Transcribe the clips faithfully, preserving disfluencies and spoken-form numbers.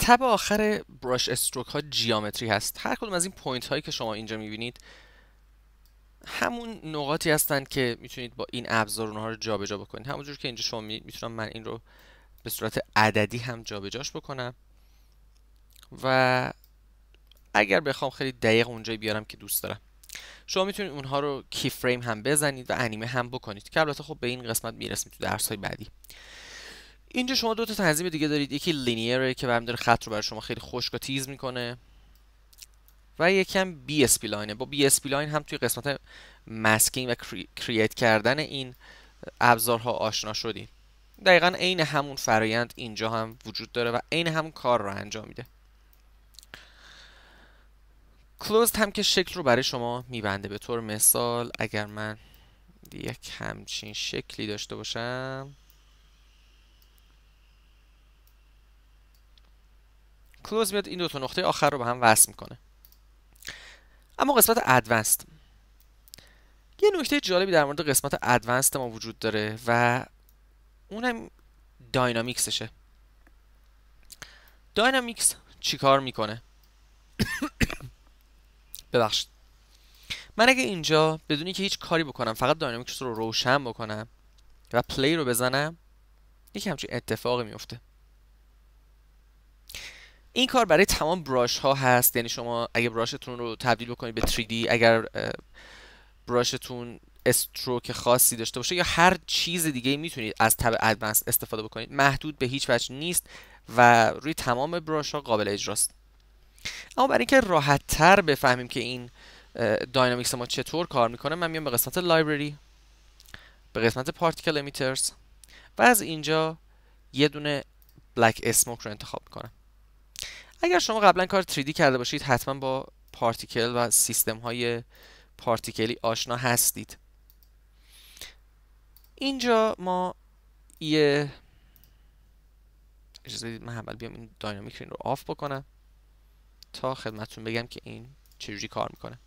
تب آخر براش استروک ها جیامتری هست. هر کدوم از این پوینت هایی که شما اینجا میبینید همون نقاطی هستند که میتونید با این ابزار اونها رو جابجا بکنید. همونجور که اینجا شما می- میتونم من این رو به صورت عددی هم جابجاش بکنم و اگر بخوام خیلی دقیق اونجایی بیارم که دوست دارم، شما میتونید اونها رو کی فریم هم بزنید و انیمه هم بکنید که البته خب به این قسمت میرسیم تو درس های بعدی. اینجا شما دو تا تنظیم دیگه دارید. یکی لینیره که برمی داره خط رو برای شما خیلی خشک و تیز میکنه و یکم بی اسپلاینه. با بی اسپلاین هم توی قسمت ماسکینگ و کرییت کردن این ابزارها آشنا شدیم. دقیقا عین همون فرایند اینجا هم وجود داره و عین همون کار رو انجام میده. کلوزد هم که شکل رو برای شما میبنده. به طور مثال اگر من یک همچین شکلی داشته باشم، کلوز میاد این دو تا نقطه آخر رو به هم وصل میکنه. اما قسمت ادوانسد، یه نکته جالبی در مورد قسمت ادوانسد ما وجود داره و اونم داینامیکسشه. داینامیکس چیکار میکنه؟ ببخشید، من اگه اینجا بدونی که هیچ کاری بکنم فقط داینامیکس رو روشن بکنم و پلی رو بزنم، یک همچین اتفاقی میفته. این کار برای تمام براش ها هست. یعنی شما اگه براشتون رو تبدیل بکنید به تری دی، اگر براشتون استروک خاصی داشته باشه یا هر چیز دیگه میتونید از تب ادوانس استفاده بکنید. محدود به هیچ وجه نیست و روی تمام براش ها قابل اجراست. اما برای اینکه راحت تر بفهمیم که این داینامیکس ما چطور کار میکنه، من میام به قسمت لایبرری، به قسمت پارتیکل امیترز و از اینجا یه دونه بلک اسموک رو انتخاب میکنم. اگر شما قبلا کار تری دی کرده باشید حتما با پارتیکل و سیستم های پارتیکلی آشنا هستید. اینجا ما یه اجازه بدید من اول بیام این داینامیک رو آف بکنم تا خدمتتون بگم که این چجوری کار میکنه.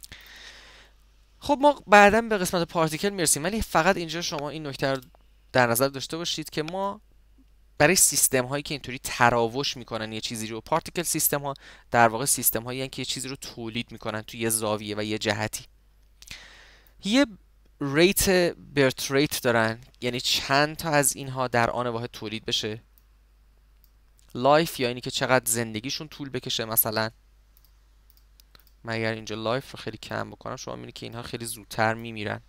خب ما بعدا به قسمت پارتیکل میرسیم، ولی فقط اینجا شما این نکته رو در نظر داشته باشید که ما برای سیستم هایی که اینطوری تراوش میکنن یه چیزی رو، پارتیکل سیستم ها در واقع سیستم هایی هستند که یه چیزی رو تولید میکنن توی یه زاویه و یه جهتی. یه ریت برت ریت دارن، یعنی چند تا از اینها در آن واحد تولید بشه. لایف یا اینی که چقدر زندگیشون طول بکشه. مثلا من اگر اینجا لایف رو خیلی کم بکنم، شما میبینید که اینها خیلی زودتر میمیرن.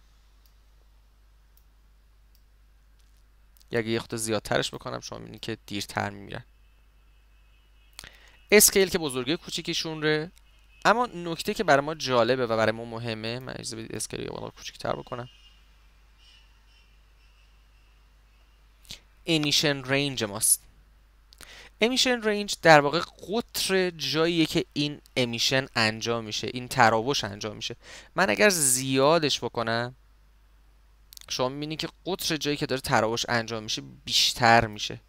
یا اگه یه خود زیادترش بکنم، شما میبینید که دیرتر میمیرن. اسکیل که بزرگی کوچیکیشون ره. اما نکته که برای ما جالبه و برای ما مهمه، من اجازه بدید اسکیل رو بالا کوچیک‌تر بکنم. امیشن رنج ماست. امیشن رنج در واقع قطر جاییه که این امیشن انجام میشه، این تراوش انجام میشه. من اگر زیادش بکنم، شما میبینید که قطر جایی که داره تراوش انجام میشه بیشتر میشه.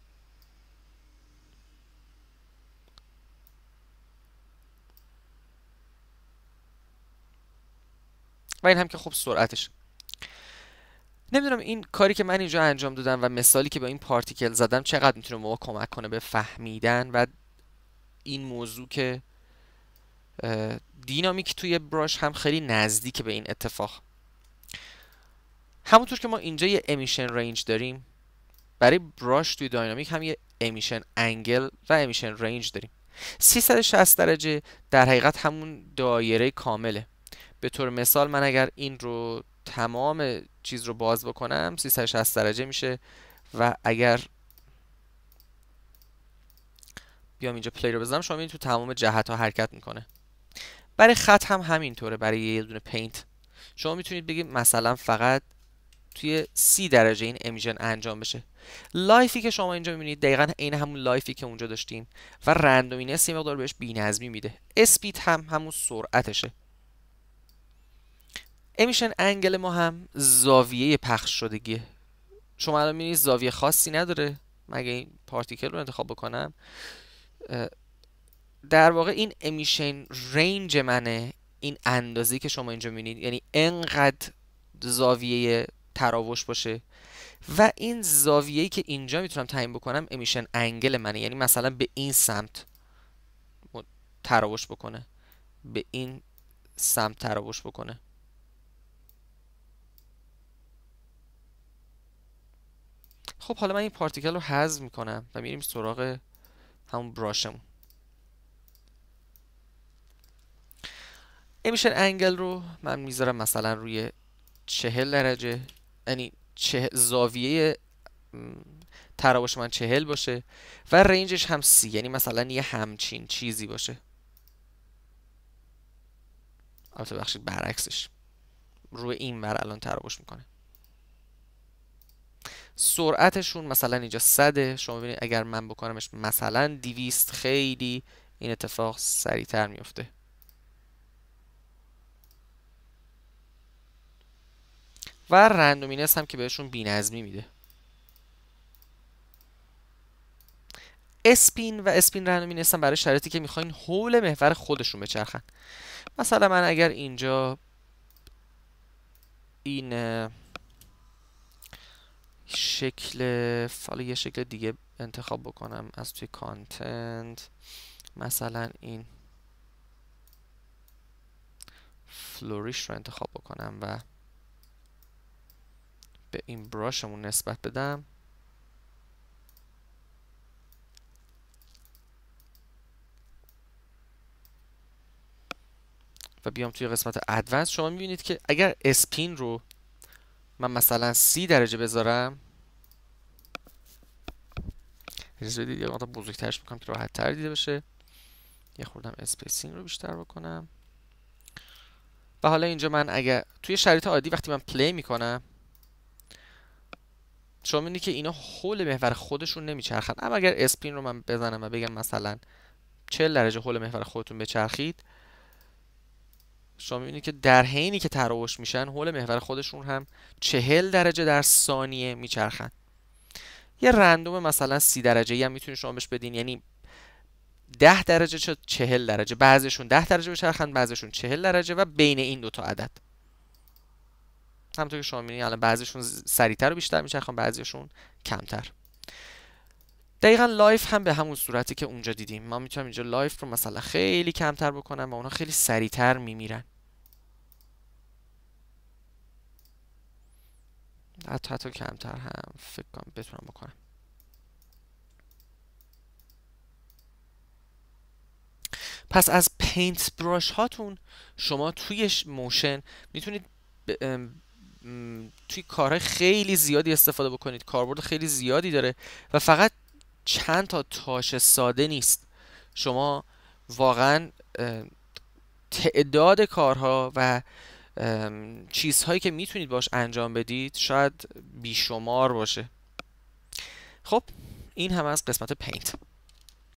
و این هم که خب سرعتش. نمیدونم این کاری که من اینجا انجام دادم و مثالی که با این پارتیکل زدم چقدر میتونه ما کمک کنه به فهمیدن و این موضوع که دینامیک توی براش هم خیلی نزدیک به این اتفاق. همونطور که ما اینجا یه امیشن رنج داریم، برای براش توی داینامیک هم یه امیشن انگل و امیشن رنج داریم. سیصد و شصت درجه در حقیقت همون دایره کامله. به طور مثال من اگر این رو تمام چیز رو باز بکنم سیصد و شصت درجه میشه و اگر بیام اینجا پلی رو بزنم، شما میبینید تو تمام جهت ها حرکت میکنه. برای خط هم همینطوره. برای یه دونه پینت شما میتونید بگید مثلا فقط توی سی درجه این امیشن انجام بشه. لایفی که شما اینجا میبینید دقیقا عین همون لایفی که اونجا داشتیم و رندومینس یه مقدار بهش بی‌نظمی میده. اسپید هم همون سرعتشه. امیشن انگل ما هم زاویه پخش شدگیه. شما الان میبینید زاویه خاصی نداره. مگه این پارتیکل رو انتخاب بکنم، در واقع این امیشن رنج منه، این اندازه‌ای که شما اینجا میبینید، یعنی انقدر زاویه تراوش باشه و این زاویه‌ای که اینجا میتونم تعیین بکنم امیشن انگل منه، یعنی مثلا به این سمت تراوش بکنه، به این سمت تراوش بکنه. خب حالا من این پارتیکل رو حذف میکنم و میریم سراغ همون براشمون. امیشن انگل رو من میذارم مثلا روی چهل درجه، یعنی چه زاویه تراوش من چهل باشه و رنجش هم سی، یعنی مثلا یه همچین چیزی باشه. البته بخشید برعکسش، روی این ور الان تراوش میکنه. سرعتشون مثلا اینجا صده، شما ببینید اگر من بکنمش مثلا دویست، خیلی این اتفاق سریعتر میفته. و رندومینس هم که بهشون بی‌نظمی میده. اسپین و اسپین رندومینس هم برای شرایطی که میخواین حول محور خودشون بچرخن. مثلا من اگر اینجا این شکل فال یه شکل دیگه انتخاب بکنم از توی کانتنت، مثلا این فلوریش رو انتخاب بکنم و به این براشمون نسبت بدم، و بیام توی قسمت ادوانس، شما میبینید که اگر اسپین رو من مثلا سی درجه بذارم، اجازه بدید یه مقدار بزرگترش بکنم که راحت تر دیده بشه، یه خوردم اسپیسینگ رو بیشتر بکنم. و حالا اینجا من اگر توی شرایط عادی وقتی من پلی میکنم، شما میبینید که اینا حول محور خودشون نمیچرخن، اما اگر اسپین رو من بزنم و بگم مثلا چهل درجه حول محور خودتون بچرخید، شما میبینید که در حینی که تراوش میشن حول محور خودشون هم چهل درجه در ثانیه میچرخن. یه رندوم مثلا سی درجه ای هم میتونید شما بهش بدین، یعنی ده درجه چه چهل درجه، بعضیشون ده درجه بچرخن، بعضیشون چهل درجه و بین این دوتا عدد. همونطور که شما میبینید الان بعضیشون سریعتر و بیشتر میچرخن، بعضیشون کمتر. دقیقا لایف هم به همون صورتی که اونجا دیدیم، ما میتونم اینجا لایف رو مثلا خیلی کمتر بکنم و اونا خیلی سریعتر میمیرن. حتی حتی کمتر هم فکر کنم بتونم بکنم. پس از پینت براش هاتون شما توی موشن میتونید توی کارهای خیلی زیادی استفاده بکنید، کاربرد خیلی زیادی داره و فقط چند تا تاش ساده نیست. شما واقعا تعداد کارها و چیزهایی که میتونید باش انجام بدید شاید بیشمار باشه. خب این هم از قسمت پینت.